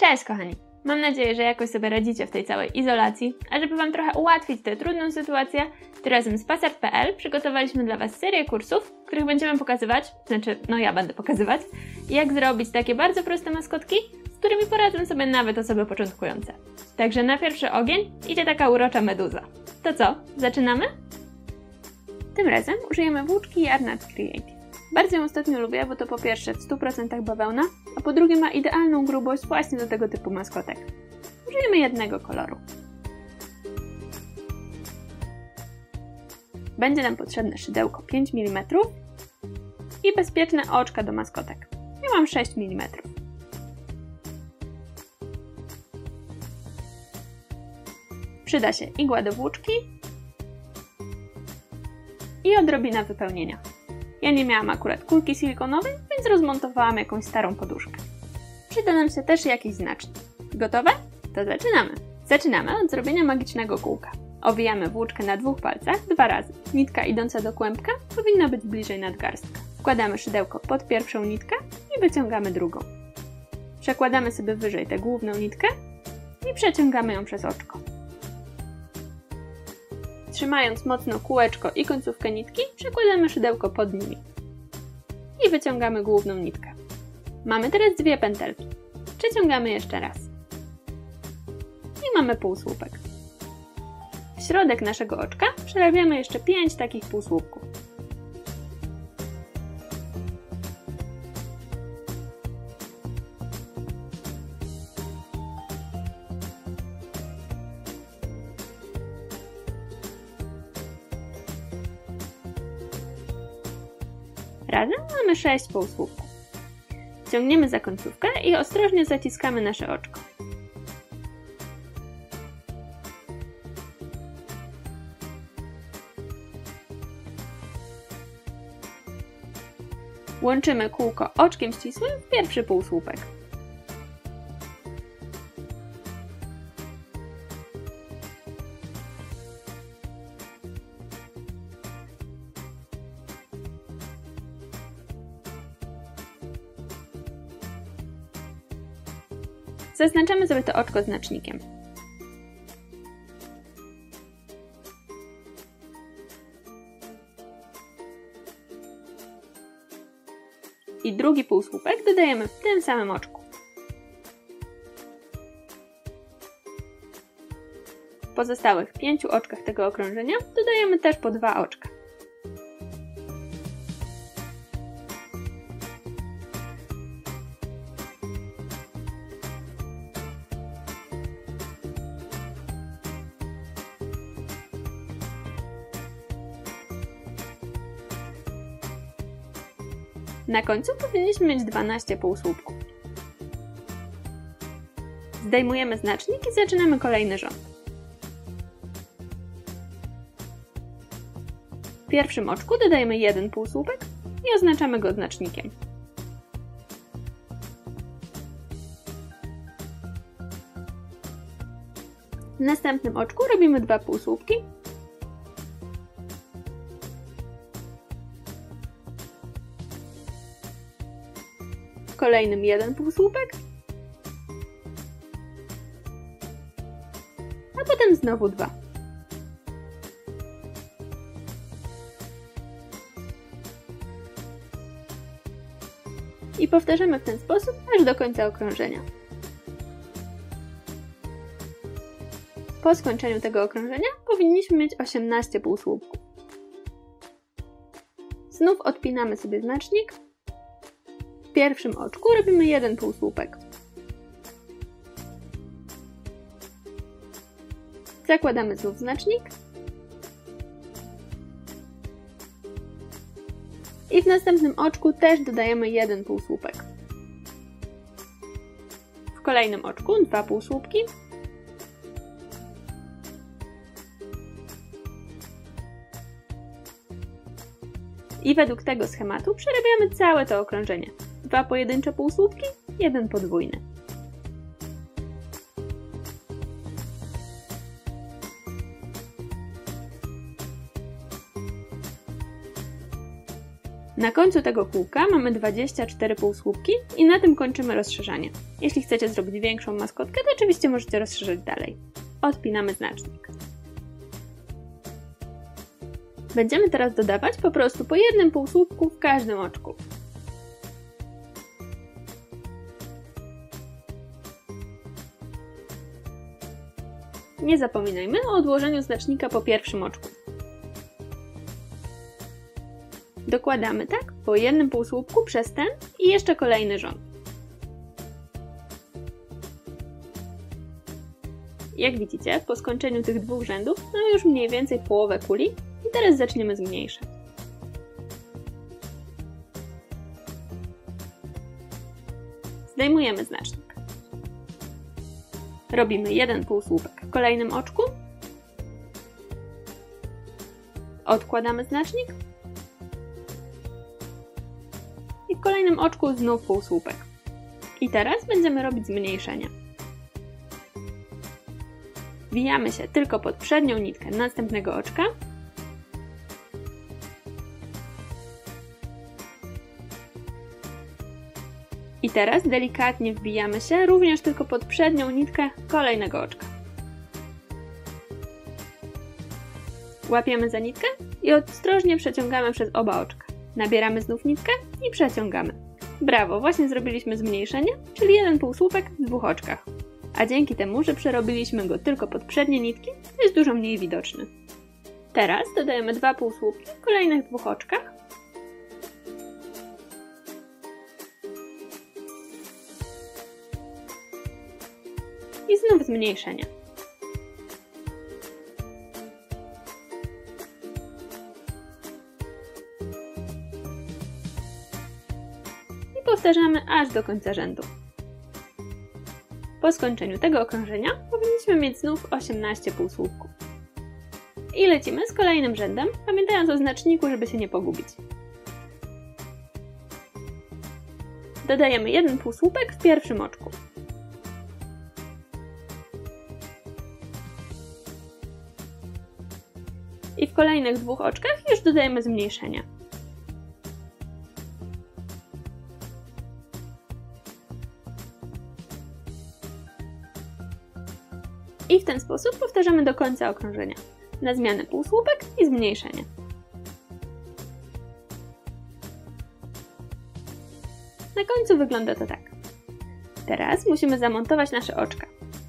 Cześć kochani! Mam nadzieję, że jakoś sobie radzicie w tej całej izolacji, a żeby Wam trochę ułatwić tę trudną sytuację, to razem z Passart.pl przygotowaliśmy dla Was serię kursów, w których będziemy pokazywać, ja będę pokazywać, jak zrobić takie bardzo proste maskotki, z którymi poradzą sobie nawet osoby początkujące. Także na pierwszy ogień idzie taka urocza meduza. To co, zaczynamy? Tym razem użyjemy włóczki Yarn Art Creative. Bardzo ją ostatnio lubię, bo to po pierwsze w 100% bawełna, a po drugie ma idealną grubość właśnie do tego typu maskotek. Użyjemy jednego koloru. Będzie nam potrzebne szydełko 5 mm i bezpieczne oczka do maskotek. Ja mam 6 mm. Przyda się igła do włóczki i odrobina wypełnienia. Ja nie miałam akurat kulki silikonowej, więc rozmontowałam jakąś starą poduszkę. Przyda nam się też jakiś znacznik. Gotowe? To zaczynamy! Zaczynamy od zrobienia magicznego kółka. Owijamy włóczkę na 2 palcach 2 razy. Nitka idąca do kłębka powinna być bliżej nadgarstka. Wkładamy szydełko pod pierwszą nitkę i wyciągamy drugą. Przekładamy sobie wyżej tę główną nitkę i przeciągamy ją przez oczko. Trzymając mocno kółeczko i końcówkę nitki, przekładamy szydełko pod nimi. I wyciągamy główną nitkę. Mamy teraz 2 pętelki. Przeciągamy jeszcze raz. I mamy półsłupek. W środek naszego oczka przerabiamy jeszcze 5 takich półsłupków. Razem mamy 6 półsłupków. Ciągniemy za końcówkę i ostrożnie zaciskamy nasze oczko. Łączymy kółko oczkiem ścisłym w pierwszy półsłupek. Zaznaczamy sobie to oczko znacznikiem. I drugi półsłupek dodajemy w tym samym oczku. W pozostałych 5 oczkach tego okrążenia dodajemy też po 2 oczka. Na końcu powinniśmy mieć 12 półsłupków. Zdejmujemy znacznik i zaczynamy kolejny rząd. W pierwszym oczku dodajemy 1 półsłupek i oznaczamy go znacznikiem. W następnym oczku robimy 2 półsłupki. W kolejnym 1 półsłupek, a potem znowu 2. I powtarzamy w ten sposób aż do końca okrążenia. Po skończeniu tego okrążenia powinniśmy mieć 18 półsłupków. Znów odpinamy sobie znacznik. W pierwszym oczku robimy 1 półsłupek. Zakładamy znów znacznik. I w następnym oczku też dodajemy 1 półsłupek. W kolejnym oczku 2 półsłupki. I według tego schematu przerabiamy całe to okrążenie. 2 pojedyncze półsłupki, 1 podwójny. Na końcu tego kółka mamy 24 półsłupki i na tym kończymy rozszerzanie. Jeśli chcecie zrobić większą maskotkę, to oczywiście możecie rozszerzać dalej. Odpinamy znacznik. Będziemy teraz dodawać po prostu po jednym półsłupku w każdym oczku. Nie zapominajmy o odłożeniu znacznika po pierwszym oczku. Dokładamy tak po jednym półsłupku przez ten i jeszcze kolejny rząd. Jak widzicie, po skończeniu tych dwóch rzędów mamy już mniej więcej połowę kuli i teraz zaczniemy zmniejszać. Zdejmujemy znacznik. Robimy jeden półsłupek w kolejnym oczku. Odkładamy znacznik. I w kolejnym oczku znów półsłupek. I teraz będziemy robić zmniejszenie. Wbijamy się tylko pod przednią nitkę następnego oczka. I teraz delikatnie wbijamy się również tylko pod przednią nitkę kolejnego oczka. Łapiemy za nitkę i ostrożnie przeciągamy przez oba oczka. Nabieramy znów nitkę i przeciągamy. Brawo, właśnie zrobiliśmy zmniejszenie, czyli jeden półsłupek w dwóch oczkach. A dzięki temu, że przerobiliśmy go tylko pod przednie nitki, jest dużo mniej widoczny. Teraz dodajemy dwa półsłupki w kolejnych dwóch oczkach. I znów zmniejszenie. I powtarzamy aż do końca rzędu. Po skończeniu tego okrążenia powinniśmy mieć znów 18 półsłupków. I lecimy z kolejnym rzędem, pamiętając o znaczniku, żeby się nie pogubić. Dodajemy jeden półsłupek w pierwszym oczku. I w kolejnych dwóch oczkach już dodajemy zmniejszenie. I w ten sposób powtarzamy do końca okrążenia. Na zmianę półsłupek i zmniejszenie. Na końcu wygląda to tak. Teraz musimy zamontować nasze oczka.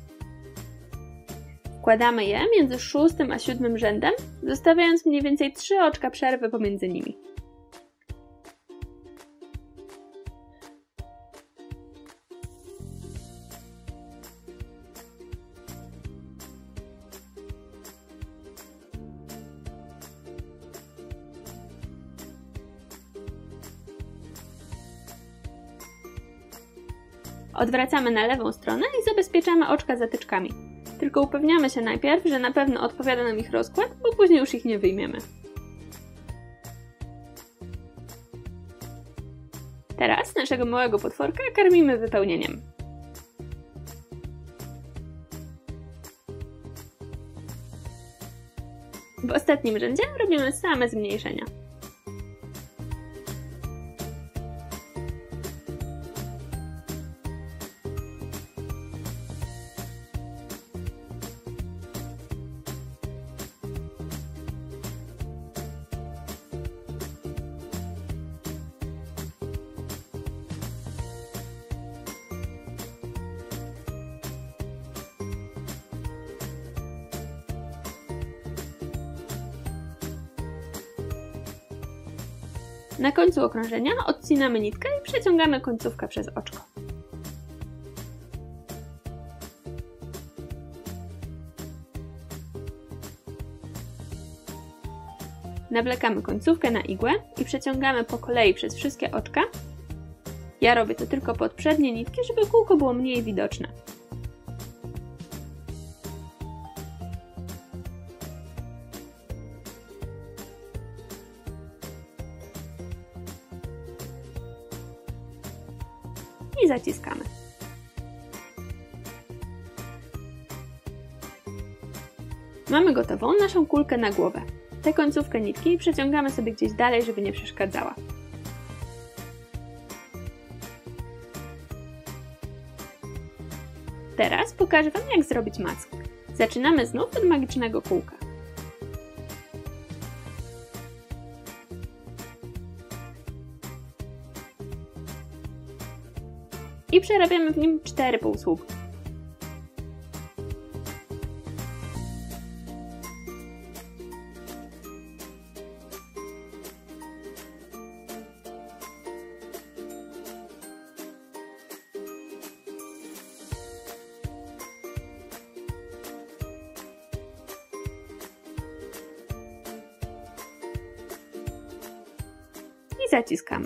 Wkładamy je między 6. a 7. rzędem, zostawiając mniej więcej 3 oczka przerwy pomiędzy nimi. Odwracamy na lewą stronę i zabezpieczamy oczka zatyczkami. Tylko upewniamy się najpierw, że na pewno odpowiada nam ich rozkład, bo później już ich nie wyjmiemy. Teraz naszego małego potworka karmimy wypełnieniem. W ostatnim rzędzie robimy same zmniejszenia. Na końcu okrążenia odcinamy nitkę i przeciągamy końcówkę przez oczko. Nawlekamy końcówkę na igłę i przeciągamy po kolei przez wszystkie oczka. Ja robię to tylko pod przednie nitki, żeby kółko było mniej widoczne. I zaciskamy. Mamy gotową naszą kulkę na głowę. Tę końcówkę nitki przeciągamy sobie gdzieś dalej, żeby nie przeszkadzała. Teraz pokażę Wam, jak zrobić mackę. Zaczynamy znów od magicznego kółka. I przerabiamy w nim 4 półsłupki. I zaciskamy.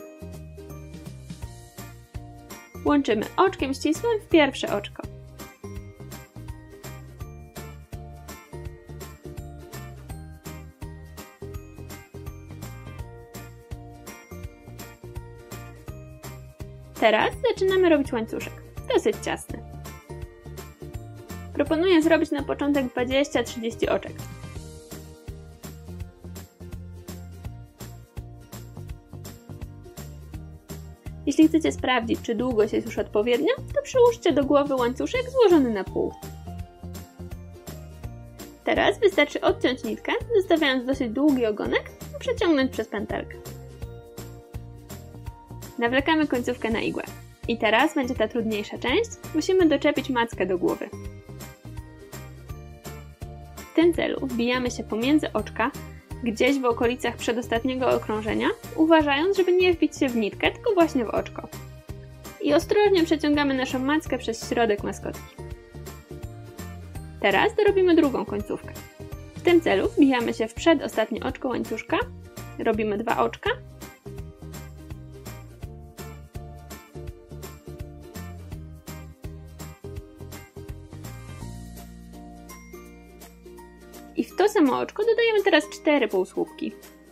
Łączymy oczkiem ścisłym w pierwsze oczko. Teraz zaczynamy robić łańcuszek, dosyć ciasny. Proponuję zrobić na początek 20-30 oczek. Jeśli chcecie sprawdzić, czy długość jest już odpowiednia, to przyłóżcie do głowy łańcuszek złożony na pół. Teraz wystarczy odciąć nitkę, zostawiając dosyć długi ogonek i przeciągnąć przez pętelkę. Nawlekamy końcówkę na igłę. I teraz będzie ta trudniejsza część. Musimy doczepić mackę do głowy. W tym celu wbijamy się pomiędzy oczka, gdzieś w okolicach przedostatniego okrążenia, uważając, żeby nie wbić się w nitkę, tylko właśnie w oczko. I ostrożnie przeciągamy naszą mackę przez środek maskotki. Teraz dorobimy drugą końcówkę. W tym celu wbijamy się w przedostatnie oczko łańcuszka, robimy 2 oczka i w to samo oczko dodajemy teraz 4 półsłupki.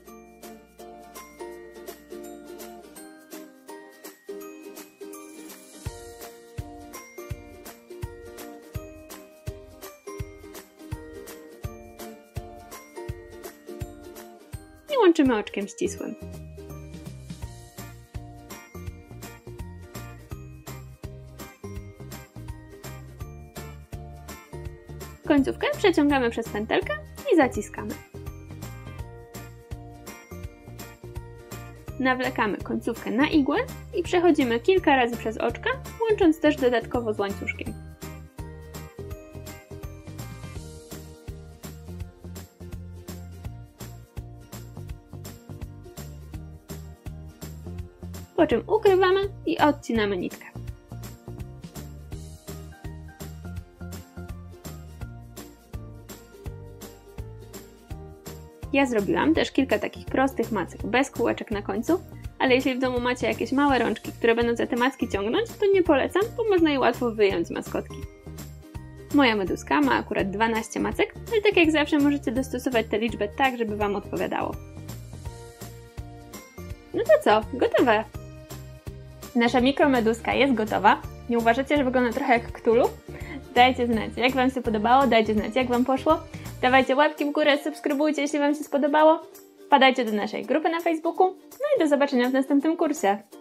I łączymy oczkiem ścisłym. Końcówkę przeciągamy przez pętelkę i zaciskamy. Nawlekamy końcówkę na igłę i przechodzimy kilka razy przez oczka, łącząc też dodatkowo z łańcuszkiem. Po czym ukrywamy i odcinamy nitkę. Ja zrobiłam też kilka takich prostych macek, bez kółeczek na końcu, ale jeśli w domu macie jakieś małe rączki, które będą za te macki ciągnąć, to nie polecam, bo można je łatwo wyjąć z maskotki. Moja meduska ma akurat 12 macek, ale tak jak zawsze możecie dostosować tę liczbę tak, żeby Wam odpowiadało. No to co? Gotowe! Nasza mikromeduska jest gotowa. Nie uważacie, że wygląda trochę jak Cthulhu? Dajcie znać, jak Wam się podobało, dajcie znać, jak Wam poszło. Dawajcie łapki w górę, subskrybujcie, jeśli Wam się spodobało. Wpadajcie do naszej grupy na Facebooku. No i do zobaczenia w następnym kursie.